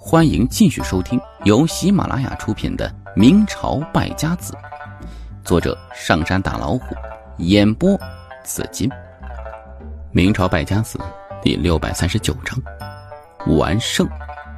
欢迎继续收听由喜马拉雅出品的《明朝败家子》，作者上山大老虎，演播紫金。明朝败家子第639章完胜。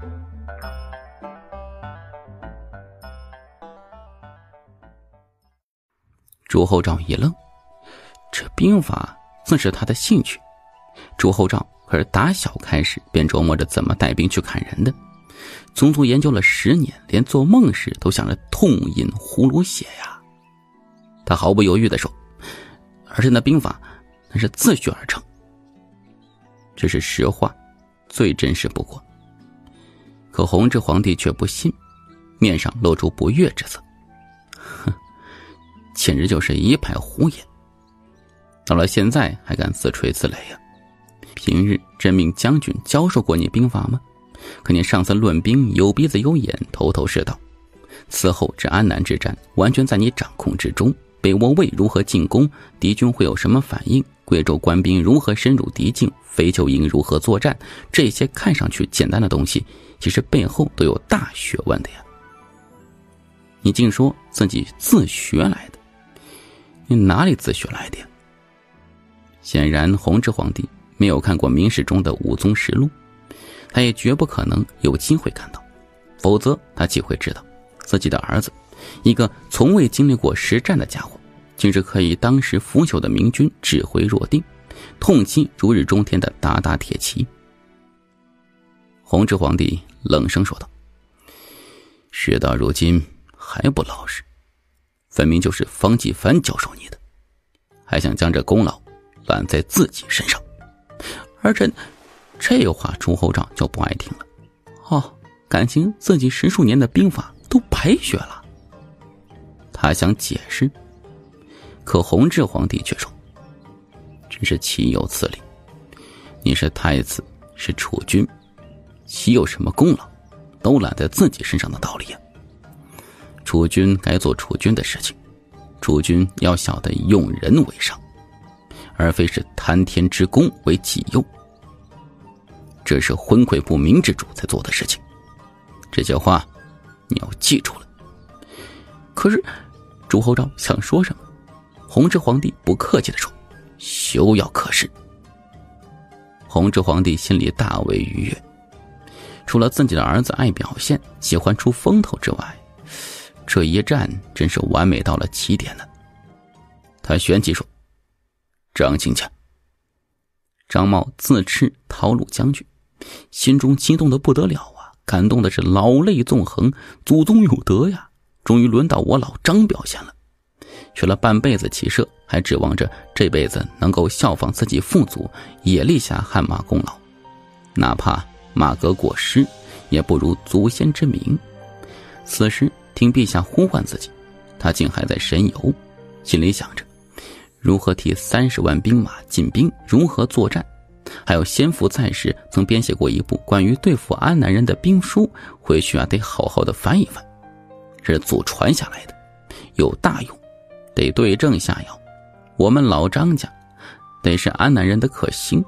朱厚照一愣，这兵法自是他的兴趣。朱厚照可是打小开始便琢磨着怎么带兵去砍人的，足足研究了10年，连做梦时都想着痛饮葫芦血呀。他毫不犹豫地说，而且那兵法那是自学而成。这是实话，最真实不过。可弘治皇帝却不信，面上露出不悦之色。哼，简直就是一派胡言，到了现在还敢自吹自擂呀。平日真命将军教授过你兵法吗？可你上次论兵有鼻子有眼，头头是道。此后至安南之战完全在你掌控之中，北倭卫如何进攻，敌军会有什么反应，贵州官兵如何深入敌境，肥丘营如何作战，这些看上去简单的东西，其实背后都有大学问的呀。你竟说自己自学来的，你哪里自学来的呀？显然弘治皇帝没有看过明史中的武宗实录，他也绝不可能有机会看到，否则他岂会知道自己的儿子，一个从未经历过实战的家伙，竟是可以当时腐朽的明军指挥若定，痛击如日中天的鞑靼铁骑。弘治皇帝冷声说道，事到如今还不老实，分明就是方济藩教授你的，还想将这功劳揽在自己身上。而这话朱厚照就不爱听了。哦，感情自己10数年的兵法都白学了。他想解释，可弘治皇帝却说，真是岂有此理，你是太子，是储君，岂有什么功劳都揽在自己身上的道理啊？储君该做储君的事情，储君要晓得用人为上，而非是贪天之功为己用，这是昏聩不明之主才做的事情。这些话你要记住了。可是朱厚照想说什么，弘治皇帝不客气地说，休要可视。弘治皇帝心里大为愉悦，除了自己的儿子爱表现，喜欢出风头之外，这一战真是完美到了极点了。他旋即说，张亲家。张茂自斥讨虏将军，心中激动得不得了啊，感动的是老泪纵横，祖宗有德呀，终于轮到我老张表现了。学了半辈子骑射，还指望着这辈子能够效仿自己父祖，也立下汗马功劳，哪怕马革过失，也不如祖先之名。此时听陛下呼唤自己，他竟还在神游，心里想着如何替30万兵马进兵，如何作战，还有先父在时曾编写过一部关于对付安南人的兵书，回去得好好的翻一翻，是祖传下来的，有大用，得对症下药。我们老张家得是安南人的克星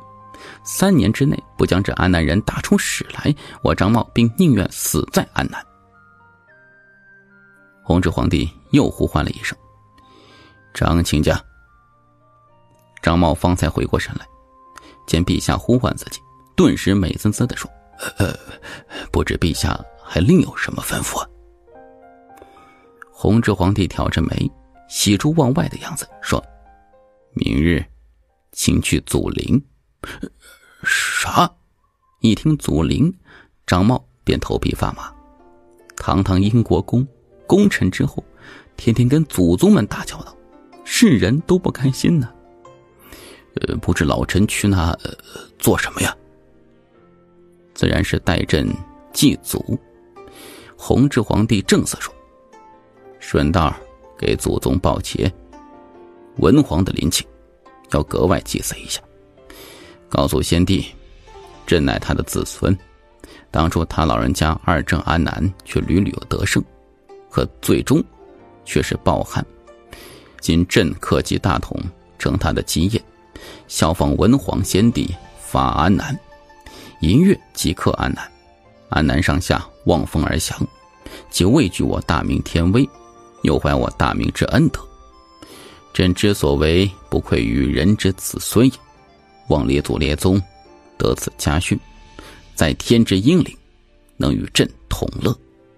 ，3年之内不将这安南人打出屎来，我张茂并宁愿死在安南。弘治皇帝又呼唤了一声，张亲家。张茂方才回过神来，见陛下呼唤自己，顿时美滋滋地说，不知陛下还另有什么吩咐啊？弘治皇帝挑着眉，喜出望外的样子说，明日请去祖陵。啥？一听祖陵，张茂便头皮发麻。堂堂英国公，功臣之后，天天跟祖宗们打交道，世人都不开心呢。不知老臣去那做什么呀？自然是带朕祭祖。弘治皇帝正色说，顺道给祖宗报捷，文皇的陵寝要格外祭祀一下，告诉先帝，朕乃他的子孙，当初他老人家2征安南，却屡屡有得胜，可最终却是抱憾。今朕克继大统，成他的基业，效仿文皇先帝伐安南，1月即克安南， 安南上下望风而降，既畏惧我大明天威，又怀我大明之恩德。朕之所为，不愧于人之子孙也。望列祖列宗得此家训，在天之英灵，能与朕同乐。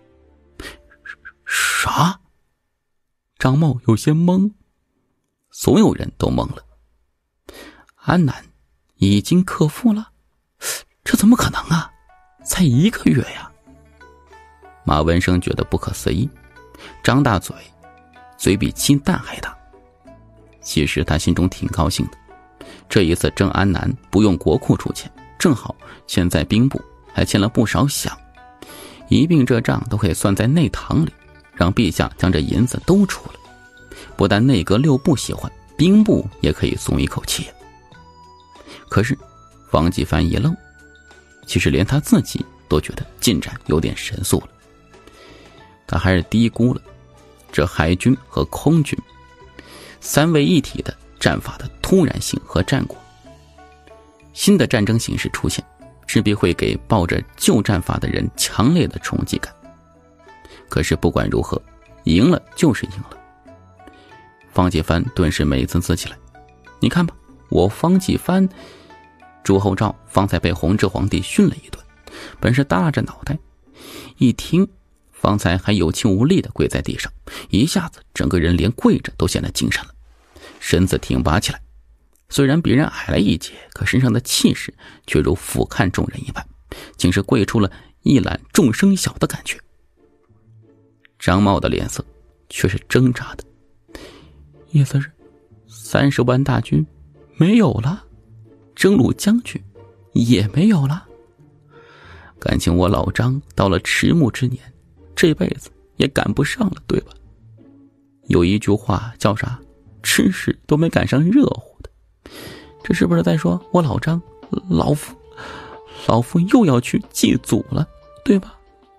啥？张茂有些懵， 所有人都懵了。安南已经克父了？ 这怎么可能啊？才1个月呀！ 马文生觉得不可思议，张大嘴，嘴比鸡蛋还大。其实他心中挺高兴的，这一次征安南不用国库出钱，正好现在兵部还欠了不少饷，一并这账都可以算在内堂里，让陛下将这银子都出了。不但内阁6部喜欢，兵部也可以松一口气。可是方继藩一愣，其实连他自己都觉得进展有点神速了。他还是低估了这海军和空军3位一体的战法的突然性和战果。新的战争形势出现，势必会给抱着旧战法的人强烈的冲击感。可是不管如何，赢了就是赢了。方继藩顿时美滋滋起来，你看吧，我方继藩。朱厚照方才被弘治皇帝训了一顿，本是耷拉着脑袋，一听方才还有气无力地跪在地上，一下子整个人连跪着都显得精神了，身子挺拔起来。虽然比人矮了一截，可身上的气势却如俯瞰众人一般，竟是跪出了一览众生小的感觉。张茂的脸色却是挣扎的， 意思是30万大军没有了，征虏将军也没有了。 感情我老张到了迟暮之年，这辈子也赶不上了，对吧？有一句话叫啥？吃屎都没赶上热乎的。这是不是在说我老张老夫又要去祭祖了，对吧？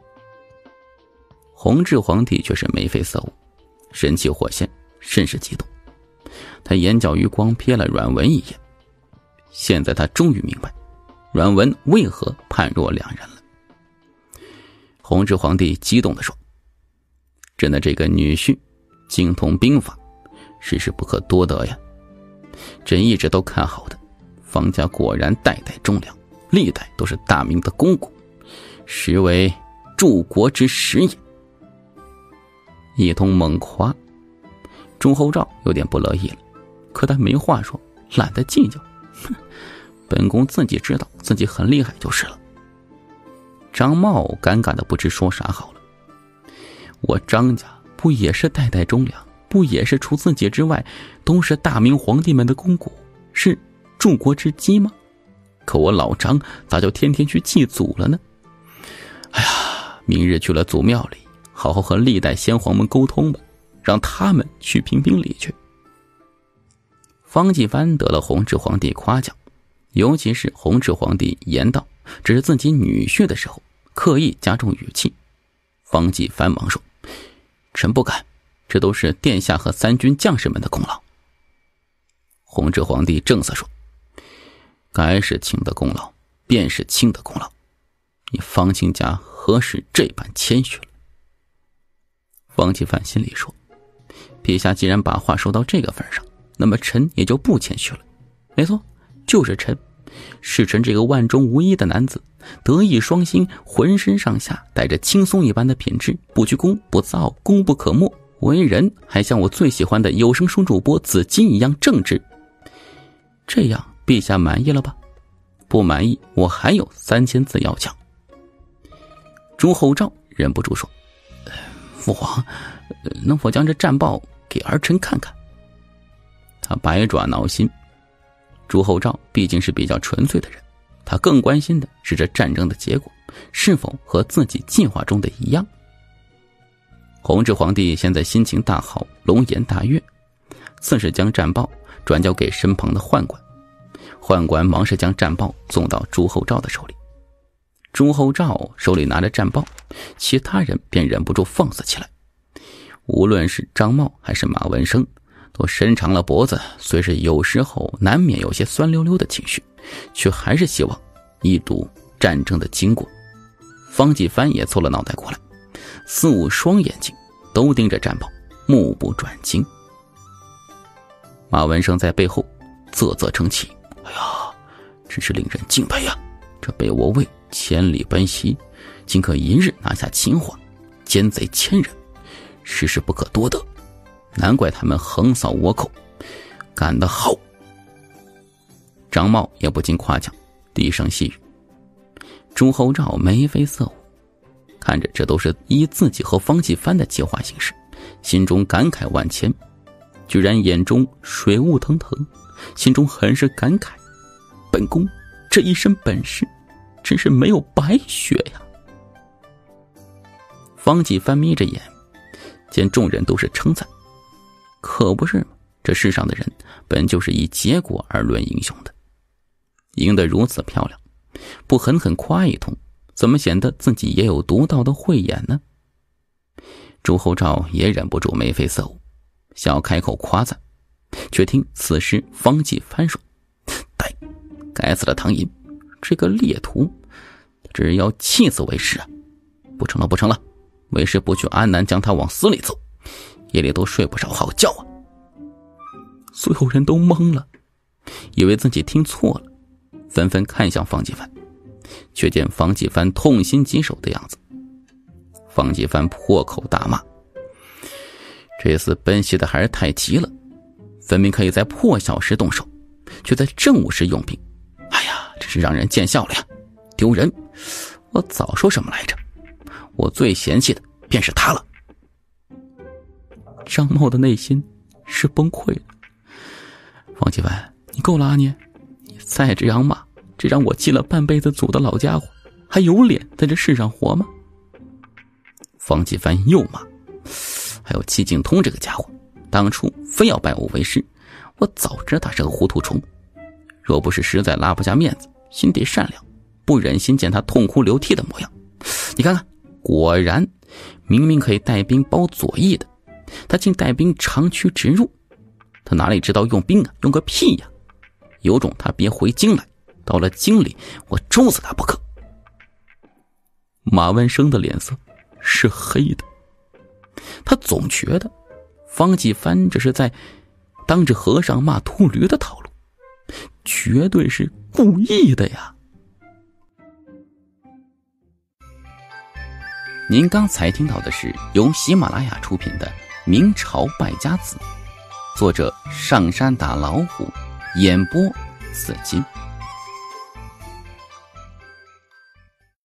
弘治皇帝却是眉飞色舞，神气活现，甚是激动。他眼角余光瞥了阮文一眼，现在他终于明白阮文为何判若两人了。弘治皇帝激动地说，朕的这个女婿精通兵法，实是不可多得呀。朕一直都看好的，方家果然代代忠良，历代都是大明的肱骨，实为柱国之实也。一通猛夸，朱厚照有点不乐意了，可他没话说，懒得计较。本宫自己知道自己很厉害就是了。张茂尴尬的不知说啥好了。我张家不也是代代忠良，不也是除自己之外都是大明皇帝们的肱骨，是柱国之基吗？可我老张咋就天天去祭祖了呢？哎呀，明日去了祖庙里，好好和历代先皇们沟通吧，让他们去评评理去。方继藩得了弘治皇帝夸奖，尤其是弘治皇帝言道这是自己女婿的时候，刻意加重语气。方继藩忙说，臣不敢，这都是殿下和3军将士们的功劳。弘治皇帝正色说，该是卿的功劳，便是卿的功劳，你方亲家何时这般谦虚了？方继藩心里说，陛下既然把话说到这个份上，那么臣也就不谦虚了。没错，就是臣，是臣这个万中无一的男子，德艺双馨，浑身上下带着轻松一般的品质，不居功不躁，功不可没，为人还像我最喜欢的有声书主播紫金一样正直。这样陛下满意了吧？不满意，我还有3000字要讲。朱厚照忍不住说，父皇能否将这战报给儿臣看看？他百爪挠心。朱厚照毕竟是比较纯粹的人，他更关心的是这战争的结果是否和自己计划中的一样。弘治皇帝现在心情大好，龙颜大悦，自是将战报转交给身旁的宦官，宦官忙是将战报送到朱厚照的手里。朱厚照手里拿着战报，其他人便忍不住放肆起来。无论是张茂还是马文生，都伸长了脖子，虽是有时候难免有些酸溜溜的情绪，却还是希望一睹战争的经过。 方继帆也凑了脑袋过来，四五双眼睛都盯着战袍，目不转睛。马文生在背后啧啧称奇：“哎呀，真是令人敬佩呀！这北倭卫千里奔袭，竟可一日拿下秦华，奸贼千人，实是不可多得。难怪他们横扫倭寇，干得好！”张茂也不禁夸奖，低声细语。朱厚照眉飞色舞，看着这都是依自己和方继帆的计划行事，心中感慨万千，居然眼中水雾腾腾，心中很是感慨，本宫这一身本事真是没有白学呀。方继帆眯着眼，见众人都是称赞，可不是吗？这世上的人本就是以结果而论英雄的，赢得如此漂亮，不狠狠夸一通，怎么显得自己也有独到的慧眼呢？朱厚照也忍不住眉飞色舞，想要开口夸赞，却听此时方继帆说：“该死的唐寅，这个猎徒，只要气死为师啊！不成了，为师不去安南将他往死里揍，夜里都睡不着好觉啊！”所有人都懵了，以为自己听错了，纷纷看向方继帆，却见方继帆痛心疾首的样子。方继帆破口大骂：“这厮奔袭的还是太急了，分明可以在破晓时动手，却在正午时用兵。哎呀，真是让人见笑了呀，丢人！我早说什么来着？我最嫌弃的便是他了。”张茂的内心是崩溃的。方继帆，你够了啊你再这样骂，这让我祭了半辈子祖的老家伙还有脸在这世上活吗？方继帆又骂：“还有戚景通这个家伙，当初非要拜我为师，我早知道他是个糊涂虫，若不是实在拉不下面子，心地善良，不忍心见他痛哭流涕的模样。你看看，果然明明可以带兵包左翼的，他竟带兵长驱直入，他哪里知道用兵啊，用个屁呀！有种他别回京来，到了京里我抽死他不可。”马文生的脸色是黑的，他总觉得方继帆这是在当着和尚骂秃驴的套路，绝对是故意的呀。您刚才听到的是由喜马拉雅出品的《明朝败家子》，作者上山打老虎，演播紫金。